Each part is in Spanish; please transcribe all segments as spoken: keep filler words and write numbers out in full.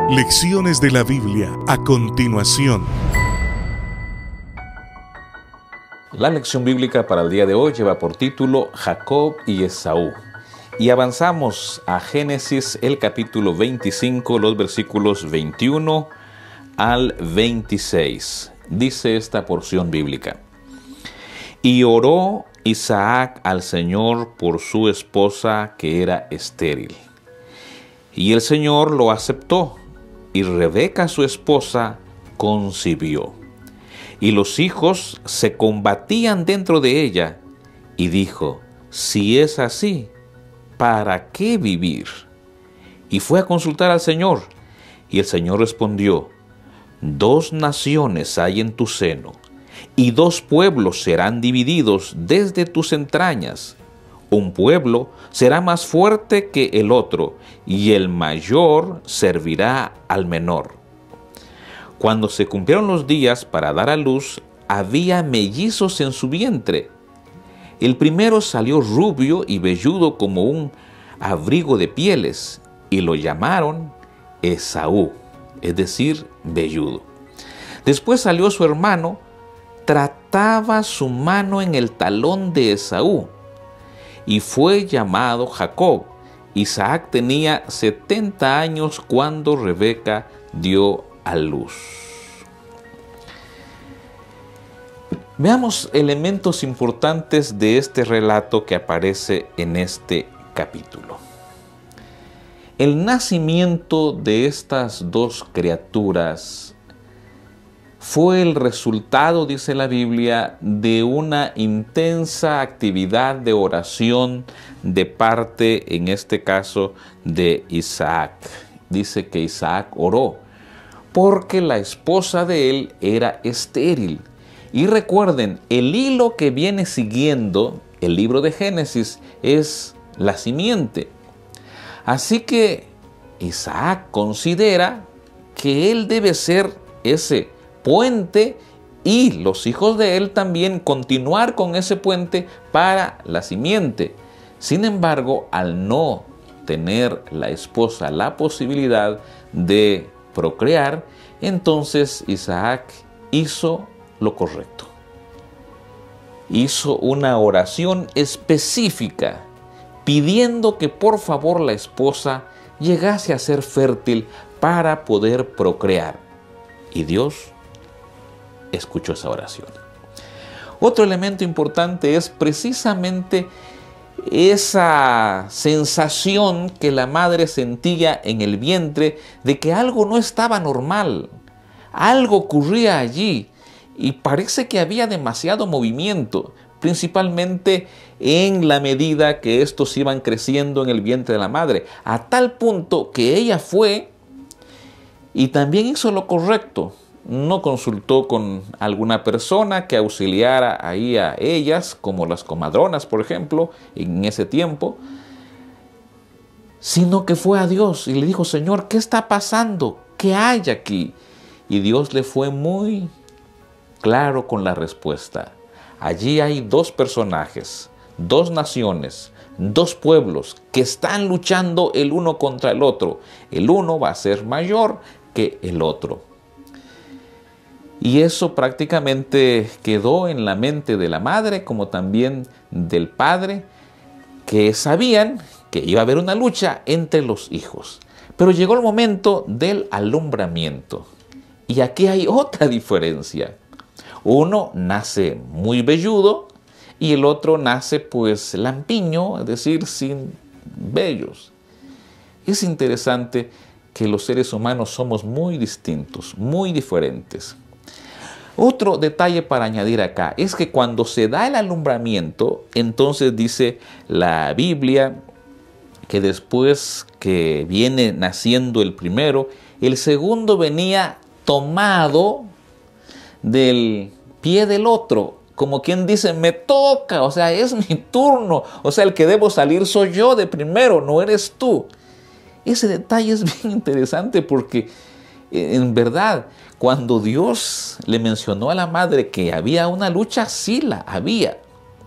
Lecciones de la Biblia a continuación. La lección bíblica para el día de hoy lleva por título Jacob y Esaú. Y avanzamos a Génesis, el capítulo veinticinco, los versículos veintiuno al veintiséis. Dice esta porción bíblica: Y oró Isaac al Señor por su esposa que era estéril. Y el Señor lo aceptó, y Rebeca su esposa concibió. Y los hijos se combatían dentro de ella, y dijo: si es así, ¿para qué vivir? Y fue a consultar al Señor, y el Señor respondió: dos naciones hay en tu seno, y dos pueblos serán divididos desde tus entrañas. Un pueblo será más fuerte que el otro, y el mayor servirá al menor. Cuando se cumplieron los días para dar a luz, había mellizos en su vientre. El primero salió rubio y velludo como un abrigo de pieles, y lo llamaron Esaú, es decir, velludo. Después salió su hermano, trataba su mano en el talón de Esaú, y fue llamado Jacob. Isaac tenía setenta años cuando Rebeca dio a luz. Veamos elementos importantes de este relato que aparece en este capítulo. El nacimiento de estas dos criaturas fue el resultado, dice la Biblia, de una intensa actividad de oración de parte, en este caso, de Isaac. Dice que Isaac oró porque la esposa de él era estéril. Y recuerden, el hilo que viene siguiendo el libro de Génesis es la simiente. Así que Isaac considera que él debe ser ese puente, y los hijos de él también continuar con ese puente para la simiente. Sin embargo, al no tener la esposa la posibilidad de procrear, entonces Isaac hizo lo correcto. Hizo una oración específica pidiendo que por favor la esposa llegase a ser fértil para poder procrear. Y Dios escuchó esa oración. Otro elemento importante es precisamente esa sensación que la madre sentía en el vientre de que algo no estaba normal, algo ocurría allí, y parece que había demasiado movimiento, principalmente en la medida que estos iban creciendo en el vientre de la madre, a tal punto que ella fue y también hizo lo correcto. No consultó con alguna persona que auxiliara ahí a ellas, como las comadronas, por ejemplo, en ese tiempo, sino que fue a Dios y le dijo: Señor, ¿qué está pasando? ¿Qué hay aquí? Y Dios le fue muy claro con la respuesta. Allí hay dos personajes, dos naciones, dos pueblos que están luchando el uno contra el otro. El uno va a ser mayor que el otro. Y eso prácticamente quedó en la mente de la madre como también del padre, que sabían que iba a haber una lucha entre los hijos. Pero llegó el momento del alumbramiento. Y aquí hay otra diferencia. Uno nace muy velludo y el otro nace pues lampiño, es decir, sin vellos. Es interesante que los seres humanos somos muy distintos, muy diferentes. Otro detalle para añadir acá es que cuando se da el alumbramiento, entonces dice la Biblia que después que viene naciendo el primero, el segundo venía tomado del pie del otro, como quien dice: me toca, o sea, es mi turno, o sea, el que debo salir soy yo de primero, no eres tú. Ese detalle es bien interesante porque en verdad, cuando Dios le mencionó a la madre que había una lucha, sí la había.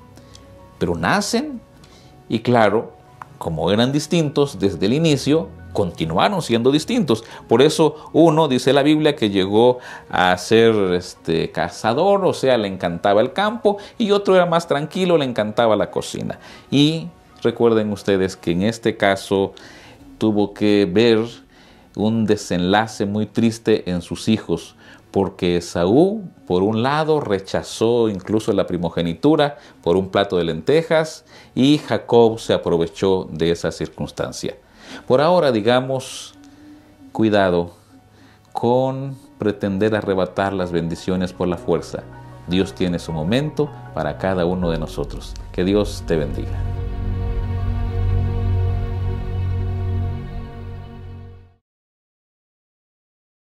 Pero nacen y claro, como eran distintos desde el inicio, continuaron siendo distintos. Por eso uno, dice la Biblia, que llegó a ser este, cazador, o sea, le encantaba el campo, y otro era más tranquilo, le encantaba la cocina. Y recuerden ustedes que en este caso tuvo que ver un desenlace muy triste en sus hijos, porque Esaú, por un lado, rechazó incluso la primogenitura por un plato de lentejas, y Jacob se aprovechó de esa circunstancia. Por ahora, digamos, cuidado con pretender arrebatar las bendiciones por la fuerza. Dios tiene su momento para cada uno de nosotros. Que Dios te bendiga.